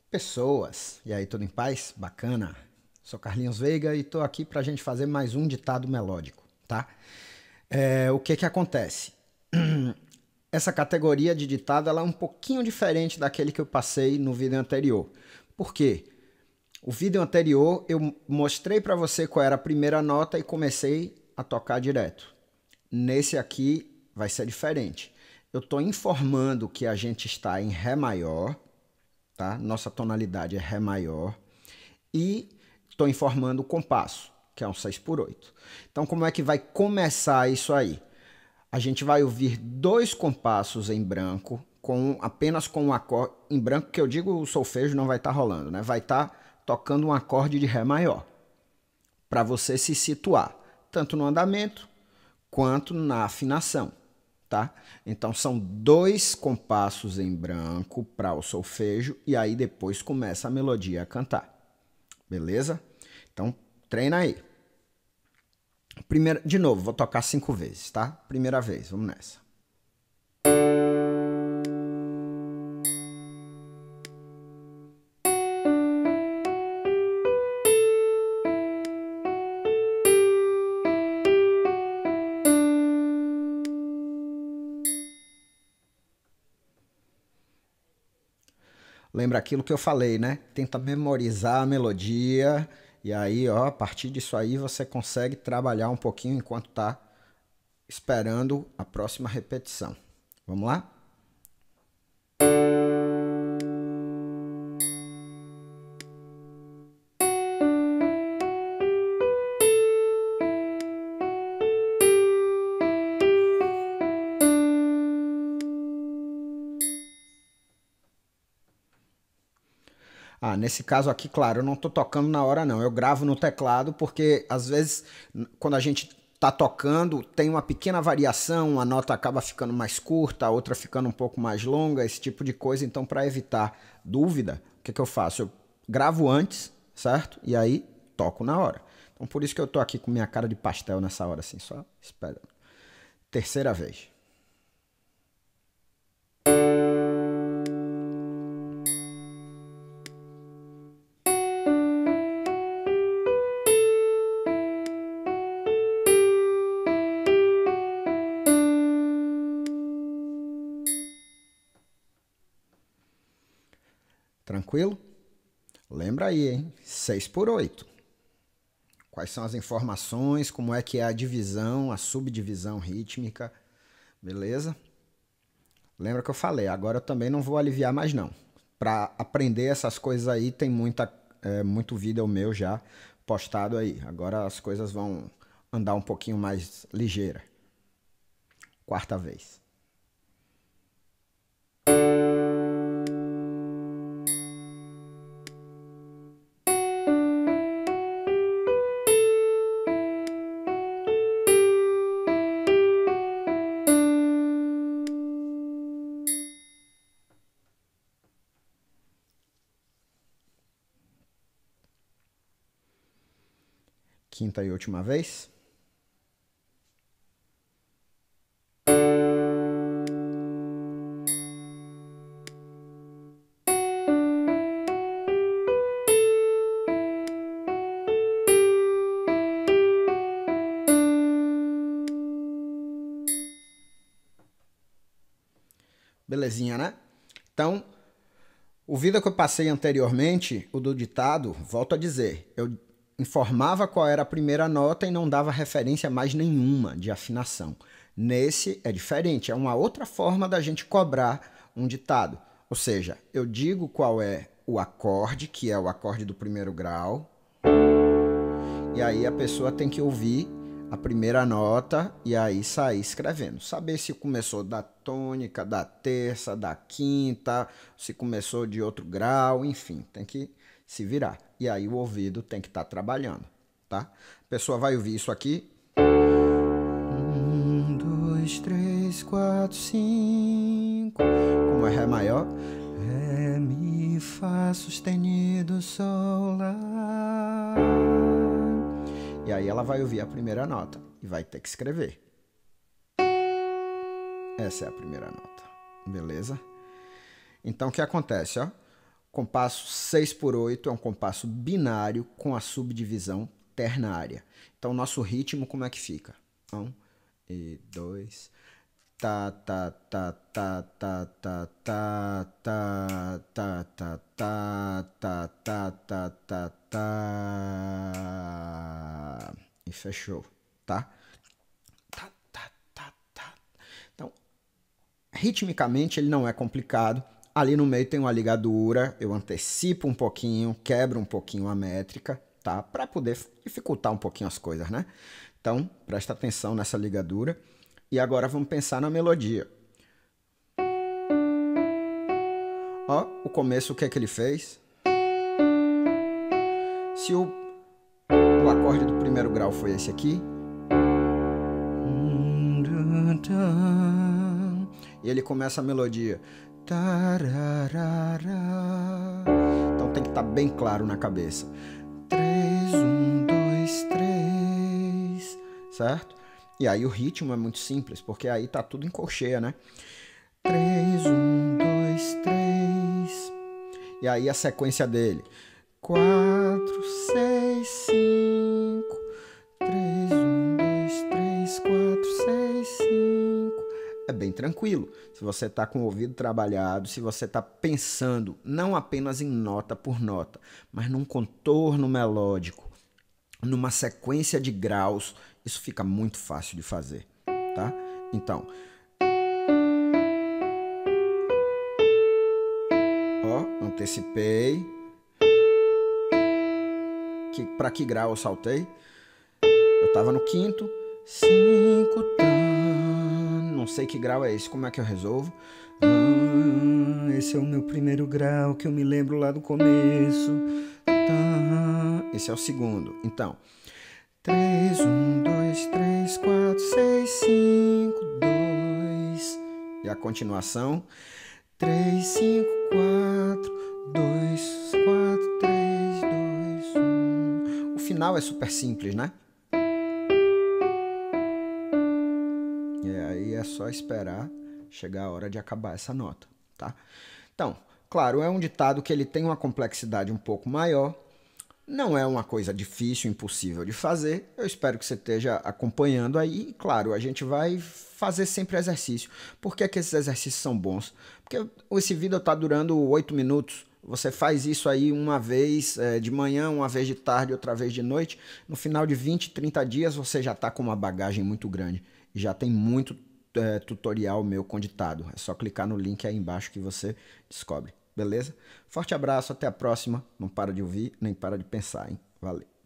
Pessoas, e aí, tudo em paz? Bacana? Sou Carlinhos Veiga e tô aqui pra gente fazer mais um ditado melódico, tá? O que que acontece? Essa categoria de ditado ela é um pouquinho diferente daquele que eu passei no vídeo anterior. Por quê? O vídeo anterior eu mostrei pra você qual era a primeira nota e comecei a tocar direto. Nesse aqui vai ser diferente. Eu tô informando que a gente está em Ré maior, tá? Nossa tonalidade é Ré maior e estou informando o compasso, que é um 6/8. Então, como é que vai começar isso aí? A gente vai ouvir dois compassos em branco, apenas com um acorde em branco, que eu digo o solfejo não vai estar rolando, né? Vai estar tocando um acorde de Ré maior, para você se situar, tanto no andamento quanto na afinação, tá? Então são dois compassos em branco para o solfejo e aí depois começa a melodia a cantar. Beleza? Então treina aí. De novo, vou tocar 5 vezes, tá? Primeira vez, vamos nessa. Lembra aquilo que eu falei, né? Tenta memorizar a melodia e aí, ó, a partir disso aí você consegue trabalhar um pouquinho enquanto tá esperando a próxima repetição. Vamos lá? Ah, nesse caso aqui, claro, eu não tô tocando na hora não. Eu gravo no teclado porque às vezes quando a gente tá tocando tem uma pequena variação, a nota acaba ficando mais curta, a outra ficando um pouco mais longa, esse tipo de coisa. Então, para evitar dúvida, o que que eu faço? Eu gravo antes, certo? E aí toco na hora. Então, por isso que eu tô aqui com minha cara de pastel nessa hora assim, só esperando. Terceira vez. Tranquilo? Lembra aí, hein? 6/8. Quais são as informações, como é que é a divisão, a subdivisão rítmica, beleza? Lembra que eu falei, agora eu também não vou aliviar mais não. Para aprender essas coisas aí tem muito vídeo meu já postado aí. Agora as coisas vão andar um pouquinho mais ligeira. Quarta vez. Quinta e última vez. Belezinha, né? Então, o vídeo que eu passei anteriormente, o do ditado, volto a dizer, eu informava qual era a primeira nota e não dava referência mais nenhuma de afinação. Nesse é diferente, é uma outra forma da gente cobrar um ditado. Ou seja, eu digo qual é o acorde, que é o acorde do primeiro grau, e aí a pessoa tem que ouvir a primeira nota e aí sair escrevendo. Saber se começou da tônica, da terça, da quinta, se começou de outro grau, enfim, tem que se virar. E aí o ouvido tem que estar trabalhando, tá? A pessoa vai ouvir isso aqui. 1, 2, 3, 4, 5. Como é Ré maior? Ré, Mi, Fá sustenido, Sol, Lá. E aí ela vai ouvir a primeira nota e vai ter que escrever. Essa é a primeira nota, beleza? Então o que acontece, ó? Compasso 6/8 é um compasso binário com a subdivisão ternária. Então, nosso ritmo como é que fica? 1 e 2. Tá, tá, tá, tá, tá, tá, tá, tá, tá, tá, tá, tá, tá, tá, tá, tá. E fechou, tá? Tá, tá, tá, tá. Então, ritmicamente ele não é complicado. Ali no meio tem uma ligadura, eu antecipo um pouquinho, quebro um pouquinho a métrica, tá? Para poder dificultar um pouquinho as coisas, né? Então, presta atenção nessa ligadura. E agora vamos pensar na melodia. Ó, o começo, o que é que ele fez? Se o acorde do primeiro grau foi esse aqui, e ele começa a melodia. Então tem que estar bem claro na cabeça. 3, 1, 2, 3, certo? E aí o ritmo é muito simples, porque aí tá tudo em colcheia, né? 3, 1, 2, 3. E aí a sequência dele. 4, 6, 5. 3, 1, 2, 3, 4, 6, 5. É bem tranquilo. Se você está com o ouvido trabalhado, se você está pensando não apenas em nota por nota, mas num contorno melódico, numa sequência de graus, isso fica muito fácil de fazer, tá? Então, ó, antecipei. Para que grau eu saltei? Eu estava no quinto, 5, não sei que grau é esse, como é que eu resolvo? Esse é o meu primeiro grau que eu me lembro lá do começo. Esse é o segundo. Então, 3, 1, 2, 3, 4, 6, 5, 2. E a continuação, 3, 5, 4, 2, 4, 3, 2, 1. O final é super simples, né? E aí é só esperar chegar a hora de acabar essa nota, tá? Então, claro, é um ditado que ele tem uma complexidade um pouco maior. Não é uma coisa difícil, impossível de fazer. Eu espero que você esteja acompanhando aí. E, claro, a gente vai fazer sempre exercício. Por que que esses exercícios são bons? Porque esse vídeo está durando 8 minutos. Você faz isso aí uma vez de manhã, uma vez de tarde, outra vez de noite. No final de 20, 30 dias, você já está com uma bagagem muito grande. E já tem muito tutorial meu com ditado. É só clicar no link aí embaixo que você descobre. Beleza? Forte abraço, até a próxima. Não para de ouvir, nem para de pensar, hein? Valeu.